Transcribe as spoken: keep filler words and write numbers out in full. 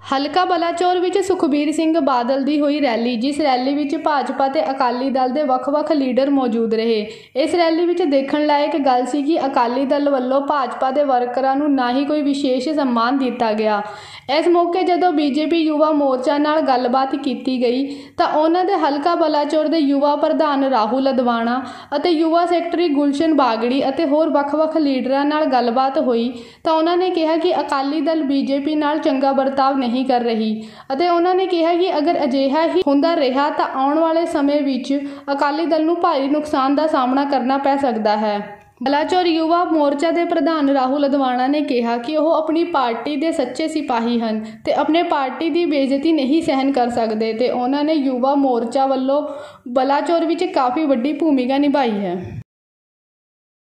ਹਲਕਾ ਬਲਾਚੌਰ ਵਿੱਚ ਸੁਖਬੀਰ ਸਿੰਘ ਬਾਦਲ ਦੀ ਹੋਈ ਰੈਲੀ। ਜਿਸ ਰੈਲੀ ਵਿੱਚ ਭਾਜਪਾ ਤੇ ਅਕਾਲੀ ਦਲ ਦੇ ਵੱਖ-ਵੱਖ ਲੀਡਰ ਮੌਜੂਦ ਰਹੇ। ਇਸ ਰੈਲੀ ਵਿੱਚ ਦੇਖਣ ਲਾਇਕ ਗੱਲ ਸੀ ਕਿ ਅਕਾਲੀ ਦਲ ਵੱਲੋਂ ਭਾਜਪਾ ਦੇ ਵਰਕਰਾਂ ਨੂੰ ਨਾ ਹੀ ਕੋਈ ਵਿਸ਼ੇਸ਼ ਸਨਮਾਨ ਦਿੱਤਾ ਗਿਆ। ਇਸ ਮੌਕੇ ਜਦੋਂ ਬੀਜੇਪੀ ਯੁਵਾ ਮੋਰਚਾ ਨਾਲ ਗੱਲਬਾਤ ਕੀਤੀ ਗਈ ਤਾਂ ਉਹਨਾਂ ਦੇ ਹਲਕਾ ਬਲਾਚੌਰ ਦੇ ਯੁਵਾ ਪ੍ਰਧਾਨ ਰਾਹੁਲ ਅਦਵਾਣਾ ਅਤੇ ਯੁਵਾ ਸੈਕਟਰੀ ਗੁਲਸ਼ਨ ਬਾਗੜੀ ਅਤੇ ਹੋਰ ਵੱਖ-ਵੱਖ ਲੀਡਰਾਂ ਨਾਲ ਗੱਲਬਾਤ ਹੋਈ ਤਾਂ ਉਹਨਾਂ ਨੇ ਕਿਹਾ ਕਿ ਅਕਾਲੀ ਦਲ ਬੀਜੇਪੀ ਨਾਲ ਚੰਗਾ ਵਰਤਾਵ ਨਹੀਂ ਕਰ ਰਹੀ ਅਤੇ ਉਹਨਾਂ ਨੇ ਕਿਹਾ ਕਿ ਅਗਰ ਅਜਿਹਾ ਹੀ ਹੁੰਦਾ ਰਿਹਾ ਤਾਂ ਆਉਣ ਵਾਲੇ ਸਮੇਂ ਵਿੱਚ ਅਕਾਲੀ ਦਲ ਨੂੰ ਭਾਰੀ ਨੁਕਸਾਨ ਦਾ ਸਾਹਮਣਾ ਕਰਨਾ ਪੈ ਸਕਦਾ ਹੈ। ਬਲਾਚੌਰ ਯੁਵਾ ਮੋਰਚਾ ਦੇ ਪ੍ਰਧਾਨ ਰਾਹੁਲ ਅਦਵਾਣਾ ਨੇ ਕਿਹਾ ਕਿ ਉਹ ਆਪਣੀ ਪਾਰਟੀ ਦੇ ਸੱਚੇ ਸਿਪਾਹੀ ਹਨ ਤੇ ਆਪਣੇ ਪਾਰਟੀ ਦੀ ਬੇਇੱਜ਼ਤੀ ਨਹੀਂ ਸਹਿਣ ਕਰ ਸਕਦੇ ਤੇ ਉਹਨਾਂ ਨੇ ਯੁਵਾ ਮੋਰਚਾ ਵੱਲੋਂ ਬਲਾਚੌਰ ਵਿੱਚ ਕਾਫੀ ਵੱਡੀ ਭੂਮਿਕਾ ਨਿਭਾਈ ਹੈ।